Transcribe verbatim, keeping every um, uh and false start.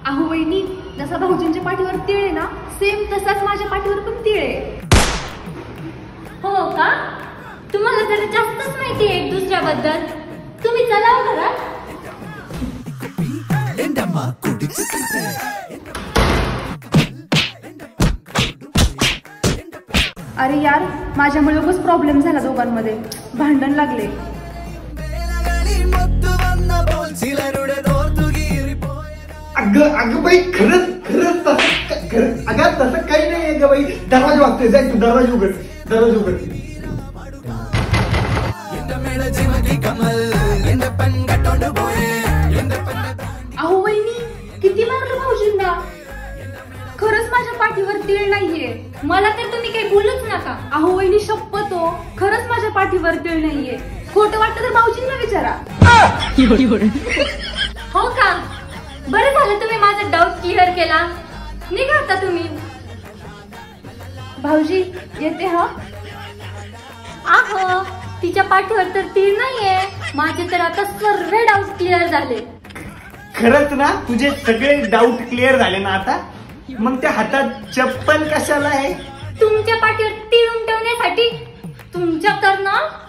अहो वहिनी, जसा भाऊजींच्या पाठीवर तीळ आहे ना, सेम तसाच माझ्या पाठीवर पण तीळ आहे. हो का? तुम्हाला जरा जास्तच माहिती आहे एक दुसऱ्याबद्दल. तुम्ही चला घरात. अरे यार, माझ्यामुळे उगाच प्रॉब्लेम झाला, दोघांमध्ये भांडण लागले. अगं अगं बाई, खरंच खरंच तसं खरंच अगं तसं काही नाही आहे ग बाई. दरवाजा वागतोय, जाय तू दरवाजा उघड, दरवाजा उघड. अहो वहिनी, किती मारलं भाऊजींना. खरंच माझ्या पाठीवर तीळ नाहीये. मला तर तुम्ही काही बोलूच नका. अहो वहिनी, शपथ हो, खरंच माझ्या पाठीवर तीळ नाहीये. खोटं वाटतं तर भाऊजींना विचारा. हो का? बरं झालं तुम्ही माझा डाऊट क्लिअर केला. निघा आता तुम्ही. भाऊजी येते हा. आहो, तिच्या पाठीवर तर तीळ नाहीये. माझे तर आता सर्व डाऊट क्लिअर झाले. खरंच ना, तुझे सगळे डाऊट क्लिअर झाले ना आता. मग त्या हातात चप्पल कशाला आहे? तुमच्या पाठीवर तीळ उमटवण्यासाठी. तुमच्या तर ना